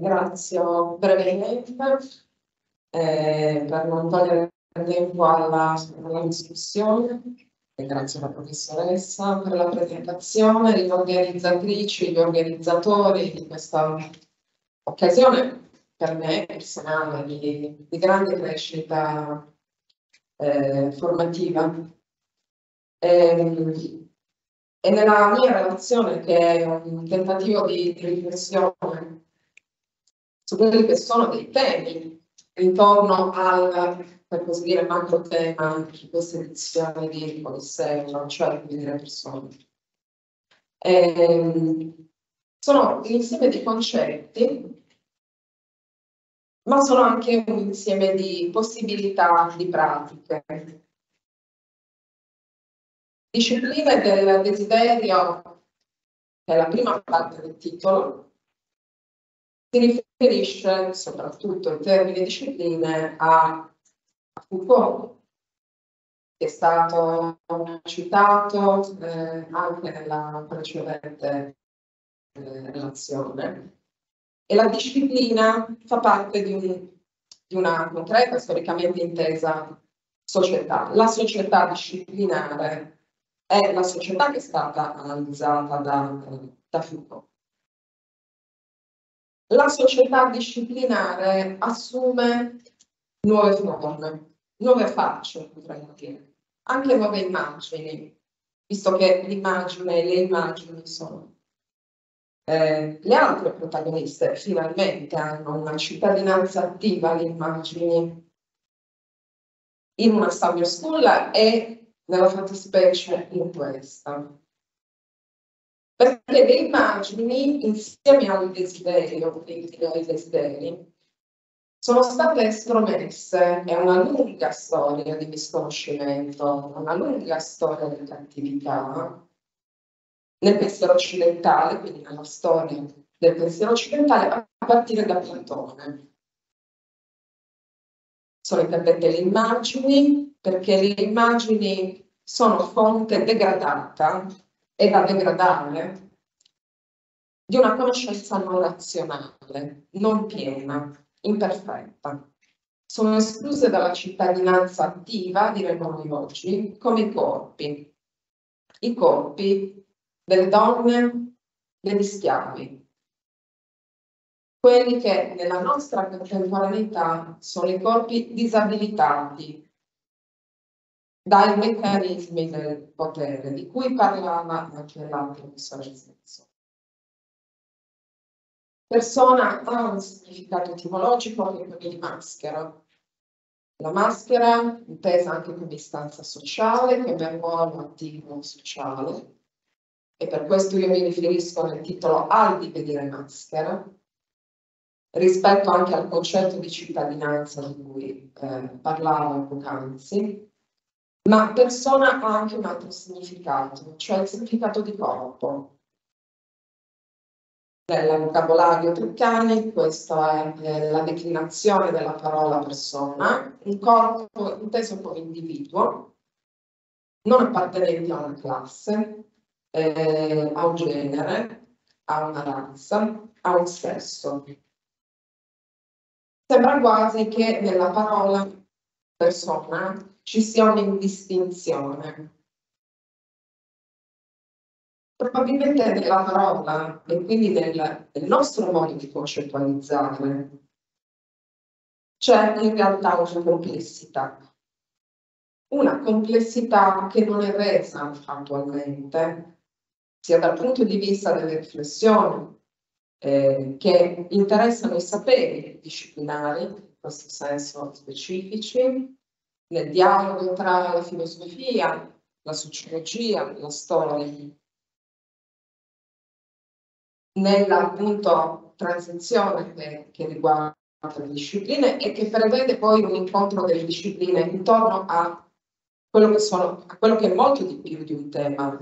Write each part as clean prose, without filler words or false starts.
Ringrazio brevemente per non togliere tempo alla discussione. Ringrazio la professoressa per la presentazione, le organizzatrici, gli organizzatori di questa occasione per me personale di grande crescita formativa. E nella mia relazione, che è un tentativo di riflessione su quelli che sono dei temi intorno al, per così dire, macro tema di questa edizione di Polisseo, cioè di dire persone. Sono un insieme di concetti, ma sono anche un insieme di possibilità, di pratiche. Discipline del desiderio, che è la prima parte del titolo, si riferisce soprattutto in termini discipline a Foucault, che è stato citato anche nella precedente relazione. E la disciplina fa parte di una concreta, storicamente intesa società. La società disciplinare è la società che è stata analizzata da Foucault. La società disciplinare assume nuove forme, nuove facce, potremmo dire, anche nuove immagini, visto che l'immagine e le immagini sono le altre protagoniste, finalmente hanno una cittadinanza attiva alle immagini in una summer school e nella fattispecie in questa. Perché le immagini, insieme al desiderio, ai desideri, sono state estromesse, è una lunga storia di misconoscimento, una lunga storia di cattività nel pensiero occidentale, quindi nella storia del pensiero occidentale, a partire da Platone. Sono interdette le immagini, perché le immagini sono fonte degradata e da degradare di una conoscenza non razionale, non piena, imperfetta. Sono escluse dalla cittadinanza attiva, diremmo noi oggi, come i corpi delle donne, degli schiavi, quelli che nella nostra contemporaneità sono i corpi disabilitati dai meccanismi del potere, di cui parlava anche l'altro professoressa. Persona ha un significato etimologico che è quello di maschera. La maschera, intesa anche come istanza sociale, come ruolo attivo sociale, e per questo io mi riferisco nel titolo al divenire maschera, rispetto anche al concetto di cittadinanza di cui parlavo poc'anzi, ma persona ha anche un altro significato, cioè il significato di corpo. Nel vocabolario Treccani, questa è la declinazione della parola persona, un corpo inteso come individuo, non appartenente a una classe, a un genere, a una razza, a un sesso. Sembra quasi che nella parola persona ci sia un'indistinzione. Probabilmente nella parola e quindi nel nostro modo di concettualizzare c'è in realtà una complessità che non è resa attualmente, sia dal punto di vista delle riflessioni che interessano i saperi disciplinari, in questo senso specifici, nel dialogo tra la filosofia, la sociologia, la storia, nella appunto transizione che riguarda le discipline e che prevede poi un incontro delle discipline intorno a quello che è molto di più di un tema.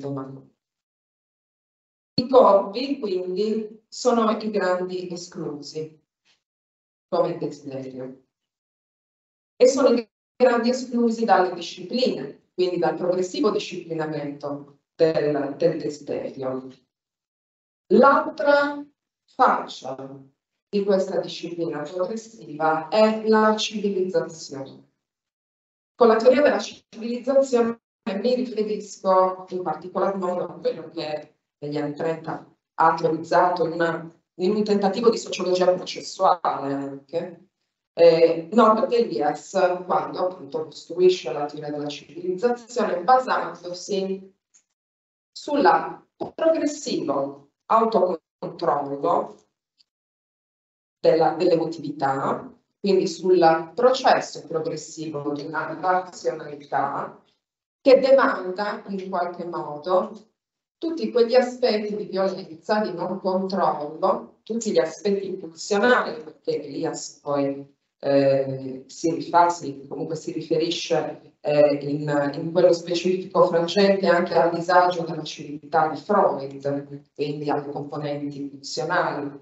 I corpi, quindi, sono i grandi esclusi, come il desiderio, e sono i grandi esclusi dalle discipline, quindi dal progressivo disciplinamento del desiderio. L'altra faccia di questa disciplina progressiva è la civilizzazione. Con la teoria della civilizzazione mi riferisco in particolar modo a quello che negli anni 30 ha teorizzato in un tentativo di sociologia processuale anche, Norbert Elias, quando appunto costruisce la teoria della civilizzazione basandosi sul progressivo autocontrollo dell'emotività, quindi sul processo progressivo di una razionalità che demanda in qualche modo tutti quegli aspetti di violenza, di non controllo, tutti gli aspetti pulsionali, perché Elias poi comunque si riferisce in quello specifico frangente anche al disagio della civiltà di Freud, quindi alle componenti pulsionali,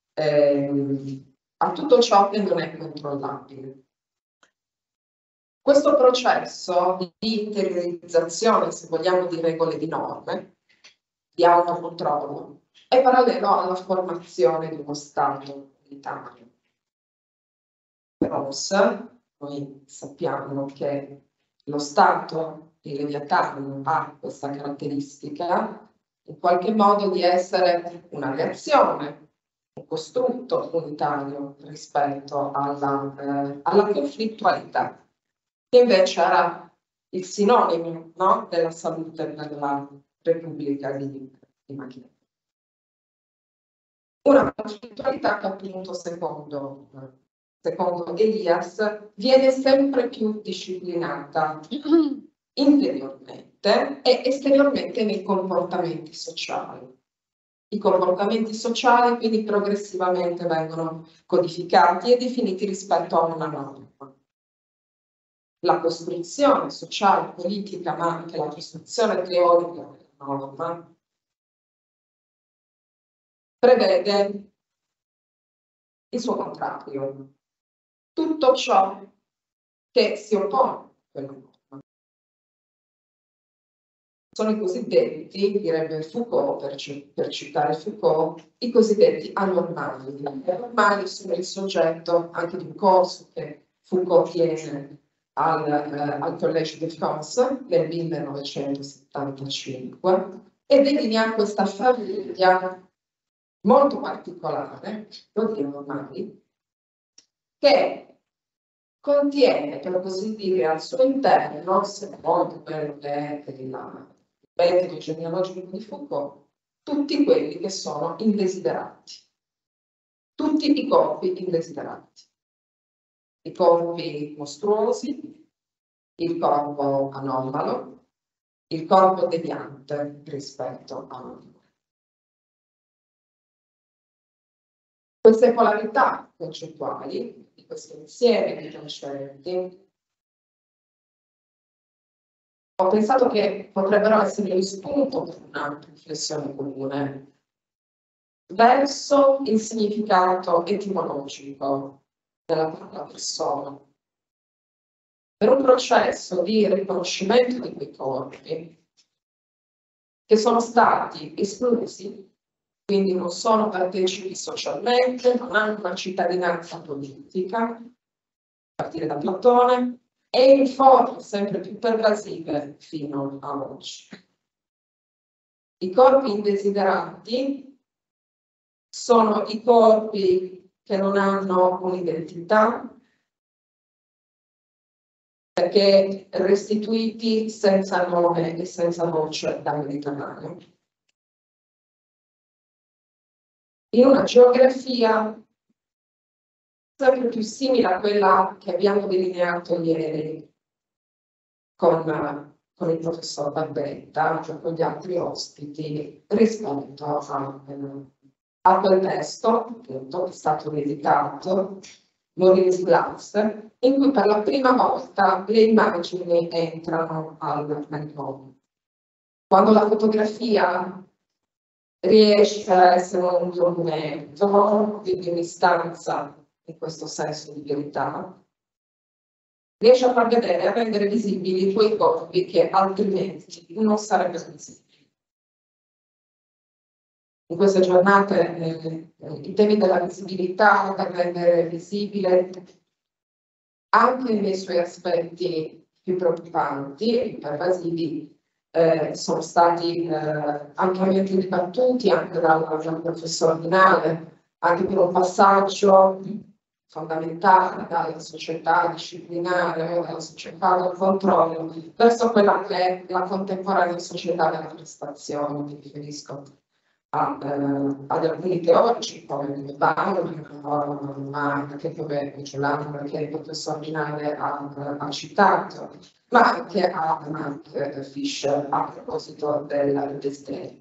a tutto ciò che non è controllabile. Questo processo di interiorizzazione, se vogliamo, di regole di norme, di autocontrollo, è parallelo alla formazione di uno Stato unitario. Rawls, noi sappiamo che lo Stato di Leviatano ha questa caratteristica in qualche modo di essere una reazione, un costrutto unitario rispetto alla conflittualità, che invece era il sinonimo, no, della salute della Repubblica di Machiavelli. Una conflittualità che appunto secondo Elias viene sempre più disciplinata interiormente e esteriormente nei comportamenti sociali. I comportamenti sociali quindi progressivamente vengono codificati e definiti rispetto a una norma. La costruzione sociale, politica, ma anche la costruzione teorica della norma prevede il suo contrario, tutto ciò che si oppone a quella norma. Sono i cosiddetti, direbbe Foucault, per citare Foucault, i cosiddetti anormali. Gli anormali sono il soggetto anche di un corso che Foucault tiene al Collège de France nel 1975 e delinea questa famiglia molto particolare, non di anormali, che contiene, per così dire, al suo interno, secondo quello che è il metodo genealogico di Foucault, tutti quelli che sono indesiderati, tutti i corpi indesiderati, i corpi mostruosi, il corpo anomalo, il corpo deviante rispetto a queste polarità concettuali, di questo insieme di concetti. Ho pensato che potrebbero essere il spunto per una riflessione comune verso il significato etimologico della parola persona, per un processo di riconoscimento di quei corpi che sono stati esclusi, quindi non sono partecipi socialmente, non hanno una cittadinanza politica, a partire da Platone, e in forme sempre più pervasive fino a oggi. I corpi indesiderati sono i corpi che non hanno un'identità, perché restituiti senza nome e senza voce dal Mediterraneo. In una geografia sempre più simile a quella che abbiamo delineato ieri con il professor Barbetta, cioè con gli altri ospiti, rispetto a quel testo, appunto, che è stato rieditato, Maurice Glass, in cui per la prima volta le immagini entrano al manicomio. Quando la fotografia riesce a essere un documento di un'istanza in questo senso di verità, riesce a far vedere e a rendere visibili quei corpi che altrimenti non sarebbero visibili. in queste giornate i temi della visibilità per rendere visibile anche nei suoi aspetti più preoccupanti e pervasivi sono stati ampiamente dibattuti anche dal professor Vinale, anche per un passaggio fondamentale dalla società disciplinare o dalla società del controllo verso quella che è la contemporanea società della prestazione. Mi riferisco ad alcuni teorici come Bauman, ma anche come Giuliano, che il professor Vinale ha citato, ma anche a Mark Fisher a proposito del desiderio.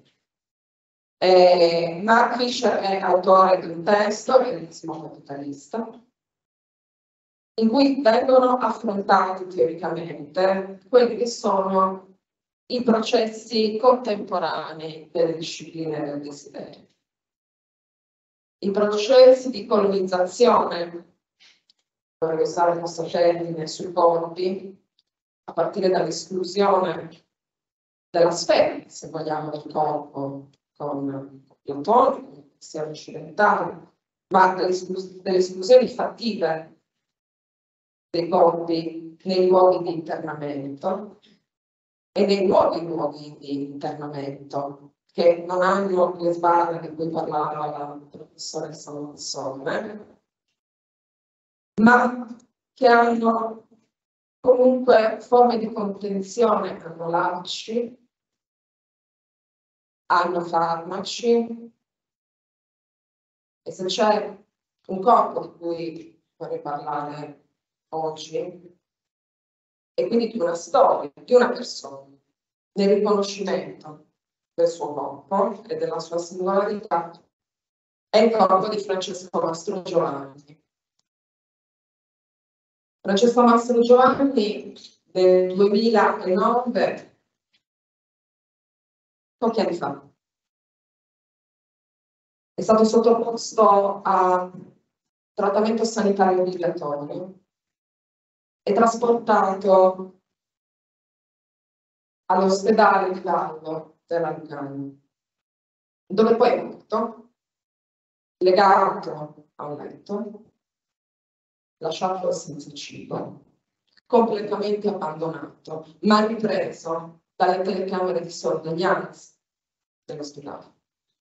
Mark Fisher è autore di un testo, Realismo capitalista, in cui vengono affrontati teoricamente quelli che sono i processi contemporanei delle discipline del desiderio. I processi di colonizzazione, vorrei usare questo termine, sui corpi, a partire dall'esclusione della sfera, se vogliamo, del corpo con gli autori, sia occidentali, ma delle esclusioni fattive dei corpi nei luoghi di internamento e nei luoghi di internamento che non hanno le sbarre di cui parlava la professoressa Massone, ma che hanno comunque forme di contenzione, hanno lacci, hanno farmaci, e se c'è un corpo di cui vorrei parlare oggi, e quindi di una storia, di una persona, nel riconoscimento del suo corpo e della sua singolarità, è il corpo di Francesco Mastrogiovanni. Francesco Mastrogiovanni del 2009, pochi anni fa, è stato sottoposto a trattamento sanitario obbligatorio e trasportato all'ospedale di Vallo della Lucania, dove poi è morto, legato a un letto, lasciato senza cibo, completamente abbandonato, ma ripreso dalle telecamere di sorveglianza dell'ospedale.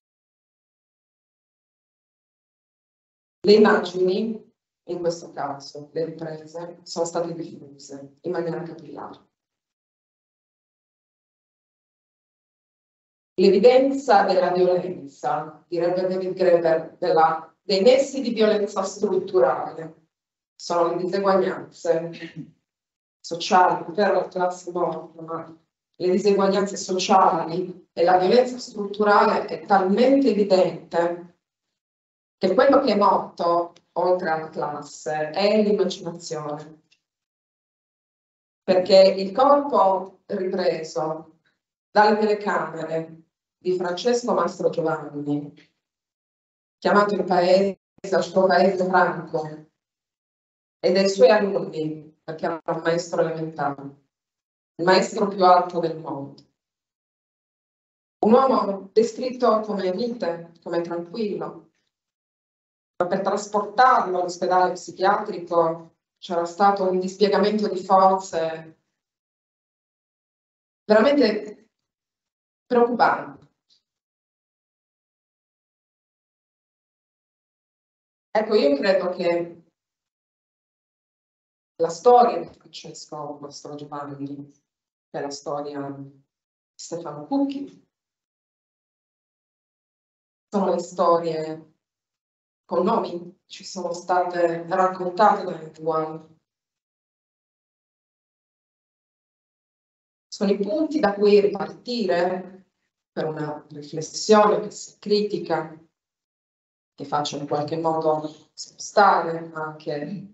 Le immagini, in questo caso, le riprese, sono state diffuse in maniera capillare. L'evidenza della violenza, direbbe David Graeber, dei nessi di violenza strutturale, sono le diseguaglianze sociali per la classe morta, ma le diseguaglianze sociali e la violenza strutturale è talmente evidente che quello che è morto, oltre alla classe, è l'immaginazione. Perché il corpo ripreso dalle telecamere di Francesco Mastrogiovanni, chiamato in paese, al suo paese Franco, e dei suoi alunni, perché era un maestro elementare, il maestro più alto del mondo. Un uomo descritto come mite, come tranquillo, ma per trasportarlo all'ospedale psichiatrico c'era stato un dispiegamento di forze veramente preoccupante. Ecco, io credo che la storia di Francesco Mastrogiovanni, che è la storia di Stefano Cucchi, sono le storie con nomi, ci sono state raccontate da Etuan. Sono i punti da cui ripartire per una riflessione che sia critica, che faccia in qualche modo spostare anche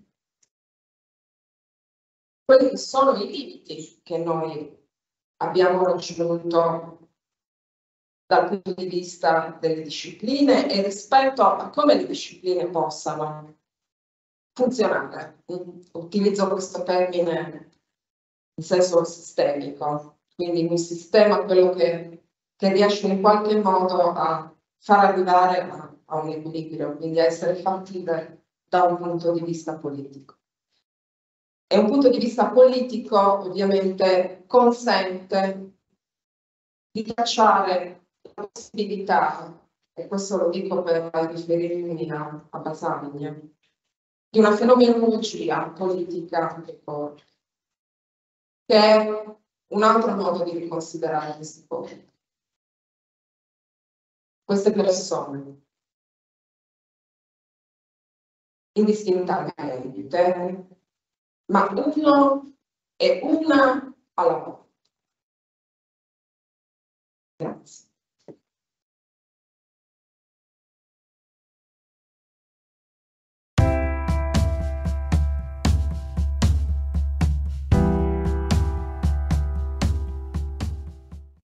quelli che sono i limiti che noi abbiamo raggiunto dal punto di vista delle discipline e rispetto a come le discipline possano funzionare. Utilizzo questo termine in senso sistemico, quindi un sistema quello che riesce in qualche modo a far arrivare a un equilibrio, quindi a essere fattibile da un punto di vista politico. E un punto di vista politico ovviamente consente di tracciare la possibilità, e questo lo dico per riferirmi a Basaglia, di una fenomenologia politica che è un altro modo di riconsiderare questi popoli, queste persone, indistintamente, ma uno e una alla volta.